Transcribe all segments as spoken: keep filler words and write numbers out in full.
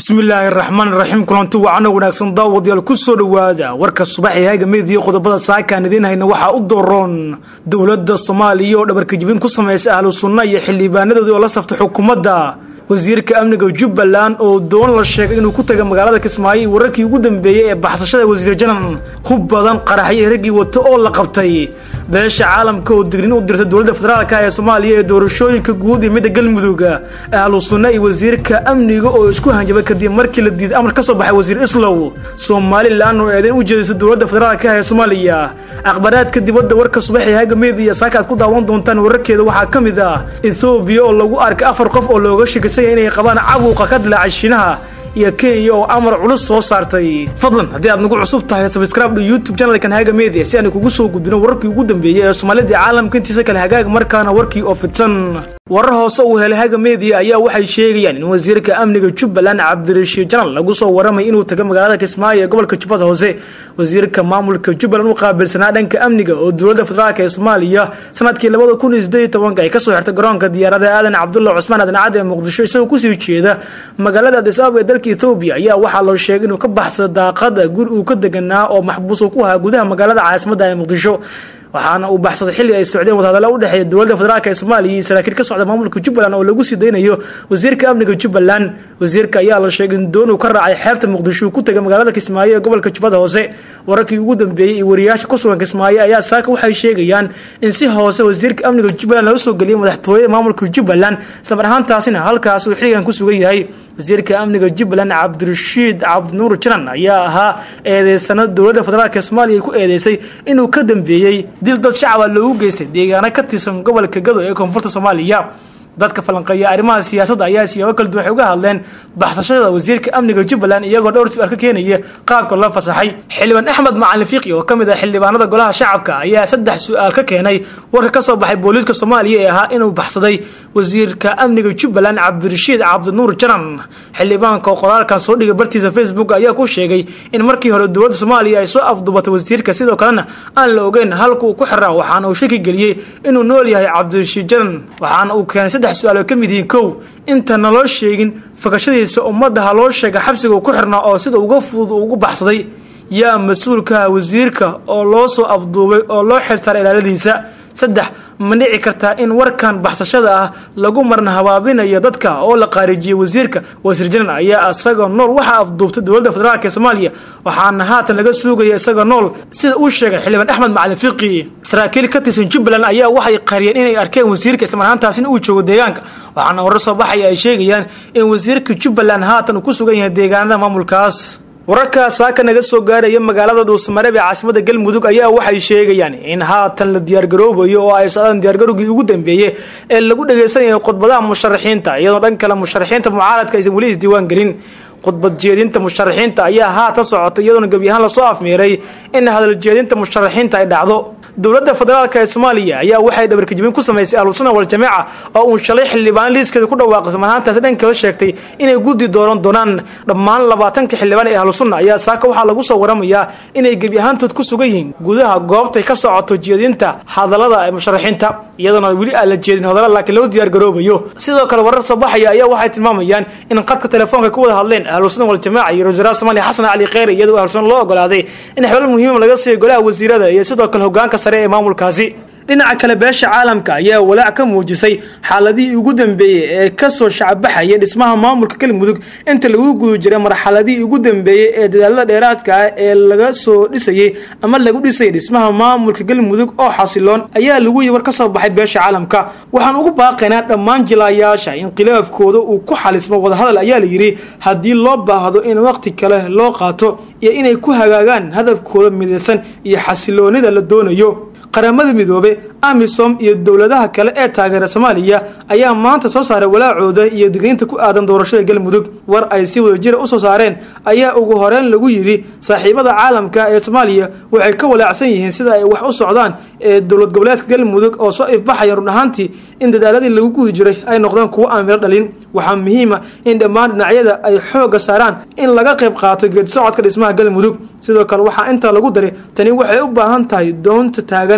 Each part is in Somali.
bismillaahi raxmaani raxiim kulanti wacan wanaagsan daawadayaal ku soo dhawaada warka subaxii haga meediyo qodobada saakaan idin hayna waxa u dooron dawladda Soomaaliya oo dhabarka jibin ku sameysay ahlu sunna iyo xildhibaanadooda oo la saftay xukuumadda wasiirka amniga Jubbaland oo doon la sheegay inuu ku tagay magaalada Kismaayo wararkii ugu dambeeyay ee baxsashada wasiir janan hub badan qaraxyo ragii wato oo la qabtay beesha caalamka oo digrin u dirtay dawladda federaalka ee Soomaaliya ee doorashooyinka guud ee midda galmudug ahlu sunna iyo wasiirka amniga oo isku hanjabay kadib markii la diiday amar ka soo baxay wasiir Islow Soomaaliland oo eedan u jeedisay dawladda federaalka ee Soomaaliya akhbaraadka dibadda warka subaxii haga meediya saakaad ku daawan doontaan wararkeeda waxa kamid ah Ethiopia oo lagu arkay afar qof oo looga shaqeeyay inay qabaan cabuqa ka dilaacay Shiinaha iyo Kenya oo amar culus soo saartay fadlan hadii aad nagu cusub tahay subscribe YouTube channel-kan haga media si aan kugu soo gudbino wararkii ugu dambeeyay ee Soomaalida caalamka intiisa kale hagaag markaana warkii oo fidsan warar hoose oo helay haga media ayaa waxay sheegayaan in wasiirka amniga Jubbaland Cabdirashiid Janan lagu soo waramay inuu tagay magaalada Kismaayo ee gobolka Jubbada Hoose wasiirka maamulka Jubbaland uu qaabilsanaa dhanka amniga oo dawladda federaalka ee Soomaaliya sanadkii laba kun iyo siddeed iyo toban ay ka soo xirtay garoonka diyaaradaha Aadan Cabdulla Cusmaan Aadan Cade ee Muqdisho isagoo ku sii jeeda magaalada Addis Ababa Ethiopia ayaa waxa loo sheegay inuu ka baxsado daaqada guri uu ka deganaa oo maxbuus ku ahaa gudaha magaalada caasimadda ee Muqdisho waxaana uu baxsaday xilli ay socdeen wadahadalo u dhaxeeya dawladda federaalka ee Soomaaliya iyo saraakiil ka socda maamulka Jubbaland oo lagu sii deynayo wasiirka amniga Jubbaland wasiirka ayaa la sheegay in doon uu ka raacay xeebta Muqdisho ku tagay magaalada Kismaayo ee gobolka Jubbada Hoose wararkii ugu dambeeyay ee wariyaasha ku sugan Kismaayo ayaa saaka waxay sheegayaan in si hoose wasiirka amniga Jubbaland loo soo galiyay madaxtooyada maamulka Jubbaland isla mar ahaantaasina halkaas uu xiligan ku sugan yahay wasiirka amniga Jubbaland Cabdirashiid Cabdinuur Janan ayaa ahaa eedeysana dawladda federaalka Soomaaliya ku eedeysay inuu ka dambeeyay dil dad shacab loogu geystay deegaano ka tirsan gobolka Gado ee koonfurta Soomaaliya dadka falanqeeya arrimaha siyaasadda ayaa siyaabo kala duwan uga hadleen baxsashada wasiirka amniga Jubbaland iyagoo dhowr su'aal ka keenaya qaabka loo fasaxay xildhibaan Axmed Macalin Fiqi oo kamid ah xildhibaanada golaha shacabka ayaa saddex su'aal ka keenay warka ka soo baxay booliiska Soomaaliya ee ahaa inuu baxsaday wasiirka amniga Jubbaland Cabdirashiid Cabdinuur Janan xildhibaanka oo qoraalkan soo dhigay bartiisa Facebook ayaa ku sheegay in markii hore dawladda Soomaaliya ay soo afduubatay wasiirka sidoo kalena aan la ogeyn halka uu ku xiraa waxaana uu shaki galiyay inuu nool yahay Cabdirashiid Janan waxaana uu keenay saddex su'aal oo kamid yihiin kow inta naloo sheegin fakashadiisa ummadda loo sheegay xabsiga ku xirnaa oo sida uga fudud ugu baxsaday yaa mas'uulka wasiirka oo loo soo afduubay oo loo xirtay ilaaladiisa saddex ma dhici kartaa in warkan baxsashada ah lagu marna habaabinayo dadka oo la qaarijiyay wasiirka wasiir janan ayaa asaga nool waxa afduubtay dawladda federaalka Soomaaliya waxaana haatan laga suugaya asaga nool sida uu sheegay xildhibaan Axmed Macalin Fiqi saraakiil ka tirsan Jubbaland ayaa waxay qariyeen inay arkeen wasiirka isla marhaantaasina uu joogo deegaanka waxaana warar soo baxay ay sheegayaan in wasiirka Jubbaland haatan uu ku sugan yahay deegaanada maamulkaas wararka saaka naga soo gaaraya magaalada Dhuusamareeb ee caasimadda Galmudug ayaa waxay sheegayaan in haatan la diyaar garoobayo oo ay socdaan diyaar garowgii ugu dambeeyay ee lagu dhageysanayo khudbadaha musharaxiinta iyadoo dhan kale musharaxiinta mucaaradka aysan wali isdiiwaan gelin khudbad jeedinta musharaxiinta ayaa haatan socotay iyadoo gabi ahaan la soo afmeeray in hadal jeedinta musharaxiinta ay dhacdo dawladda federaalka ee Soomaaliya ayaa waxay dhabarka jibin ku sameysay ahlu sunna wal jamaa oo uu shalay xildhibaan liiskeeda ku dhawaaqay maanta dhan kala sheegtay inay gudi dooran doonaan dhammaan labaatan ka xildhibaan ee ahlu sunna ayaa saaka waxa lagu soo waramayaa inay gabi ahaantood ku sugan yihiin gudaha goobta ka socoto jeedinta hadalada ee musharaxiinta iyadoo wali aan la jeedin hadalada laakiin loo diyaar garoobayo sidoo kale warar soo baxaya ayaa waxay tilmaamayaan in qadka telefoonka ku wada hadleen ahlu sunna wal jamaa iyo wasiirka Soomaaliya Xasan Ali Khayr iyadoo ahlu sunna loo ogolaaday in xilal muhiim laga siiyo golaha wasiirada iyo sidoo kale hoggaanka sare ee maamulkaasi dhinaca kale beesha caalamka ayaa walaac ka muujisay xaaladii ugu dambeeyay ee ka soo shacbaxay dhismaha maamulka Galmudug inta lagu gudo jiray marxaladii ugu dambeeyay ee dadaalada dheeraadka ah ee laga soo dhisayay ama lagu dhisay dhismaha maamulka Galmudug oo xasiloon ayaa lagu yimid ka soo baxay beesha caalamka waxaan ugu baaqaynaa dhammaan jilayaasha in khilaafkooda uu ku xalismo wada hadal ayaa la yiri hadii loo baahdo in waqti kale loo qaato iyo inay ku hagaagaan hadafkooda midaysan iyo xasiloonida la doonayo qaramada midoobe AMISOM iyo dawladaha kale ee taageera Soomaaliya ayaa maanta soo saaray walaacooda iyo digniinta ku aadan doorashada Galmudug war ay si wada jir u soo saareen ayaa ugu horeen lagu yiri saaxiibada caalamka ee Soomaaliya waxay ka walaacsan yihiin sida ay wax u socdaan ee dawlad goboleedka Galmudug oo soo ifbaxay run ahaantii in dadaaladii lagu guudi jiray ay noqdaan kuwo aan meel dhalin waxaa muhiim ah in dhammaan dhinacyada ay xoog saaraan in laga qayb qaato geed socodka dhismaha Galmudug sidoo kale waxa inta lagu daray tani waxay u baahan tahay doonta taagan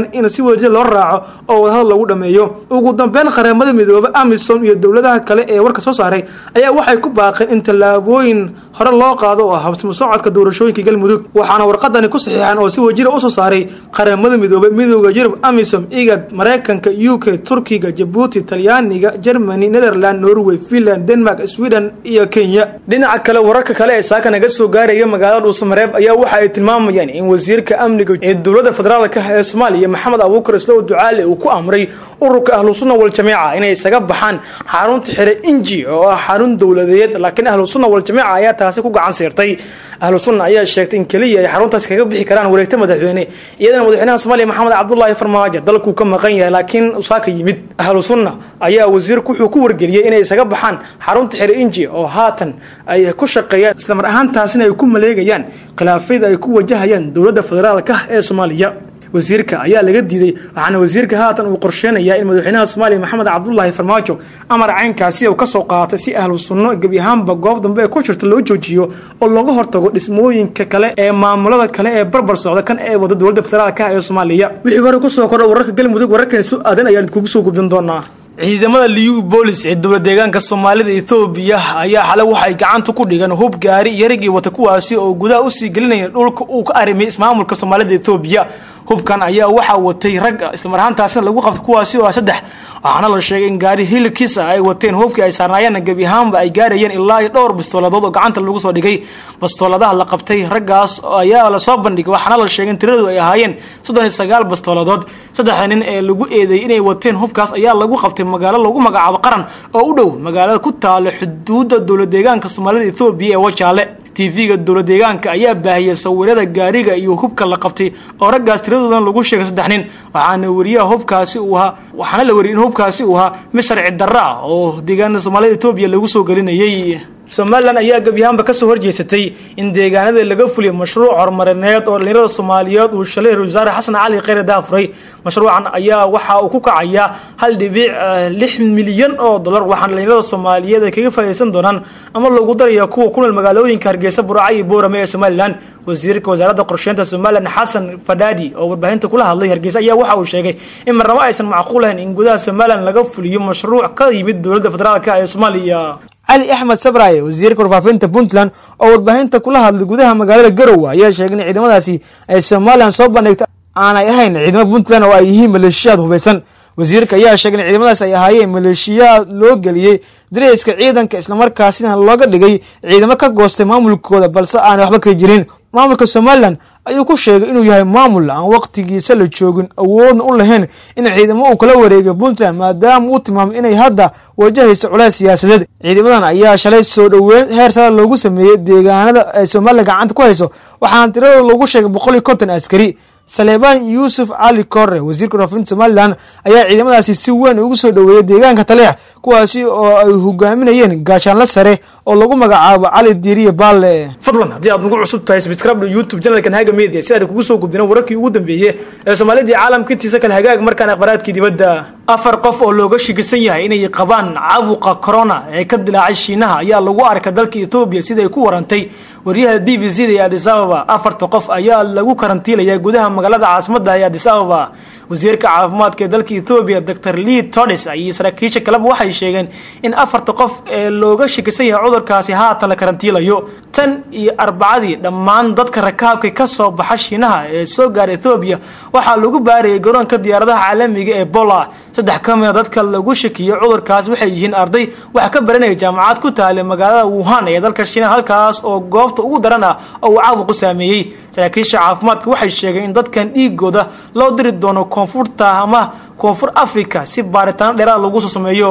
sheegeen in si wajir loo raaco oo wadahadal lagu dhameeyo. ugu dambeyn qaramada midoobay Amisom iyo dawladaha kale ee warka soo saaray ayaa waxay ku baaqeen in tallaabooyin hore loo qaado oo habsami socodka doorashooyinka Galmudug waxaana warqadani ku saxiixan oo si wajir u soo saaray qaramada midoobay midowga Yurub Amisom igad Mareykanka U K Turkiga Djibouti Talyaaniga Germany Netherlands Norway Finland Denmark Sweden iyo Kenya. dhinaca kale wararka kale ee saaka naga soo gaaraya magaalada Dhuusamareeb ayaa waxa ay tilmaamayaan in wasiirka amniga ee dawladda federaalka ee Soomaaliya Maxamed Abuukar Islow Ducaale uu ku amray ururka Ahlus Sunnah wal Jamaaca inay isaga baxaan xarunta xire Inji oo ah xarun dawladeed laakiin Ahlus Sunnah wal Jamaaca ayaa taasi ku gacan saartay. Ahlus Sunnah ayaa sheegtay in kaliya ay xaruntaas kaga bixi karaan wareegta madaxweyne iyadana madaxweynaha Soomaaliya Maxamed Cabdullaahi Farmaajo dalku ka maqan yahay laakiin saaka yimid. Ahlus Sunnah ayaa wasiirku wuxuu ku wargeliyay inay isaga baxaan xarunta xire Inji oo haatan ay ku shaqeeyaan isla mar ahaantaasina ay ku maleegayaan khilaafyada ay ku wajahayaan dawladda federaalka ee Soomaaliya. wasiirka ayaa laga diiday waxaana wasiirka haatan uu qorsheenayaa in madaxweynaha Soomaaliya Maxamed Cabdullaahi Farmaajo amar caynkaasi uu ka soo qaatay si Ahlus Sunnah gabi ahaanba goob dambe ee ku jirta loo joojiyo oo looga hortago dhismooyinka kale ee maamulada kale ee barbar socda kan ee wada dawladda federaalka ee Soomaaliya. wixii hore ku soo kordhay wararka Galmudug wararkan soo aadan ayaan kugu soo gudbin doonaa. ciidamada liyu booliis ee dawlad deegaanka Soomaalida Itoobiya ayaa xalay waxay gacanta ku dhigan hub gaari yarigi wata kuwaasi oo gudaha u sii gelinaya dhulka uu ka arimay ismaamulka Soomaalida Itoobiya. hubkan ayaa waxa watay rag isla mar ahaantaasina lagu qabtay kuwaasi oo saddex waxaana la sheegay in gaari hilkiisa ay wateen hubkii ay saarnaayeen gabi ahaanba ay gaarayeen ilaa dhowr bistooladood oo gacanta lagu soo dhigay. bistooladaha la qabtay raggaas ayaa la soo bandhigay waxaana la sheegay in tiradu ay ahaayeen soddon iyo sagaal bistooladood. saddex nin ee lagu eeday inay wateen hubkaas ayaa lagu qabtay magaalo lagu magacaabo Qaran oo u dhow magaalada ku taal xuduudda dawlad deegaanka Soomaalida Itoobiya ee Wajaale. T V-ga dawlad deegaanka ayaa baahiyay sawirada gaariga iyo hubka la qabtay oo raggaas tiradoodan lagu sheegay saddex nin waxaana wariyaha hubkaasi uu ahaa waxaana la wariyay in hubkaasi uu ahaa mid sharci darro ah oo deegaanada Soomaalida Itoobiya lagu soo galinayay. Somaliland ayaa gabi ahaanba ka soo horjeesatay in deegaanada laga fuliyo mashruuc horumarineed oo dhalinyarada Soomaaliyeed uu shalay Wasaare Xasan Cali Khayre daafuray. mashruucan ayaa waxa uu ku kacayaa hal dhibic lix milyan oo dollar waxaana dhalinyarada Soomaaliyeed ay kaga faa'iideysan doonaan ama lagu darayo kuwa ku nool magaalooyinka Hargeysa Burco iyo Boorame ee Somaliland. wasiirka wasaaradda qorsheynta Somaliland Xasan Fadaadi oo warbaahinta kula hadlay Hargeysa ayaa waxa uu sheegay in marnaba aysan macquul ahayn in gudaha Somaliland laga fuliyo mashruuc ka yimid dawladda federaalka ee Soomaaliya. علي أحمد سبراي وزير كورفافينتا بونتلاند أو ورباهنتا كلها الجودها مجال الجروة يا شيخنا عندما داسي السوماليان صوبا نكت أنا يهين عندما بونتلاند وأيهم ميليشيات هو بيسن وزيرك يا شيخنا عندما داسي هاي ميليشيات لوجلية دريس كعيدا كإسلامر كاسين هاللوجر اللي جاي عندما كجوست مامل كودا بس أنا أحبك يجرين maamulka Somaliland ayuu ku sheegay inuu yahay maamul aan waqtigiisa la joogin awood u lahayn in ciidamo uu kala wareego Puntland maadaama uu tilmaamay inay hadda wajahayso culays siyaasadeed. ciidamadan ayaa shalay soo dhaweyn heer sare loogu sameeyay deegaanada ay Somaliland gacanta ku hayso waxaan tirada lagu sheegay boqol iyo konton askari. Saleebaan Yuusuf Ali Korre wasiirka warfaafinta Somaliland ayaa ciidamadaasi si weyn ugu soo dhaweeyay deegaanka Taleex kuwaasi oo ay hogaaminayeen gaashaanle sare oo lagu magacaabo Cali Diiriye Baalle. fadlan haddii aad nagu cusub tahay subscribe YouTube channelkan Haga Media si aad kugu soo gudbino wararkii ugu dambeeyay ee Soomaalida iyo caalamka intiisa kale hagaag markaan akhbaraadkii dibadda. afar qof oo looga shigisan yahay inay qabaan caabuqa corona ee ka dilaacay Shiinaha ayaa lagu arkay dalka Itoobiya sida ay ku warantay wariyaha B B C da Addis Ababa. afarta qof ayaa lagu karantiilaya gudaha magaalada caasimadda ee Addis Ababa. wasiirka caafimaadka ee dalka Itoobiya Doctor Lee Todis ay saraakiisha kalaba waxay sheegeen in afarta qof ee looga shigisan yahay cudurkaasi haatan la karantiilayo. tan iyo arbacadii dhammaan dadka rakaabka ka soo baxa Shiinaha ee soo gaaray Itoobiya waxaa lagu baarayay garoonka diyaaradaha caalamiga ee Bola. saddex ka mid ah dadka lagu shakiyay cudurkaas waxay yihiin arday wax ka baranaya jaamacad ku taal magaalada Wuhan ee dalka Shiinaha halkaas oo goobta ugu daran ah oo caabuq saameeyay. saraakiisha caafimaadka waxay sheegeen in dadkan dhiigooda loo diri doono koonfurta ama koonfur Afrika si baaritaan dheeraad lagu soo sameeyo.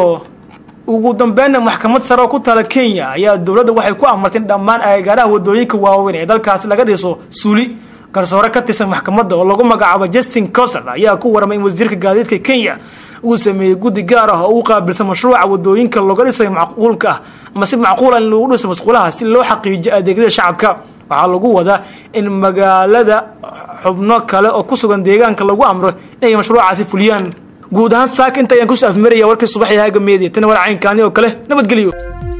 ugu dambeyn maxkamad sare oo ku taal Kenya ayaa dawladda waxay ku amartay dhammaan agagaaraha wadooyinka waaweyn ee dalkaas laga dhiso suuli. garsoore ka tirsan maxkamadda oo lagu magacaabo Justin Kosar ayaa ku waramay in wasiirka gaadiidka Kenya uu sameeyay guddi gaar ah oo u qaabilsan mashruuca wadooyinka looga dhisay macquulka ah ama si macquul ah loogu dhiso masquulaha si loo xaqiijiyo adeegyada shacabka. waxaa lagu wadaa in magaalada xubno kale oo ku sugan deegaanka lagu amro inay mashruucaasi fuliyaan. guud ahaan saaka inta ayaan ku soo afmaraya warkii subax ee Haga Media tan war caynkaani oo kale nabadgeliyo.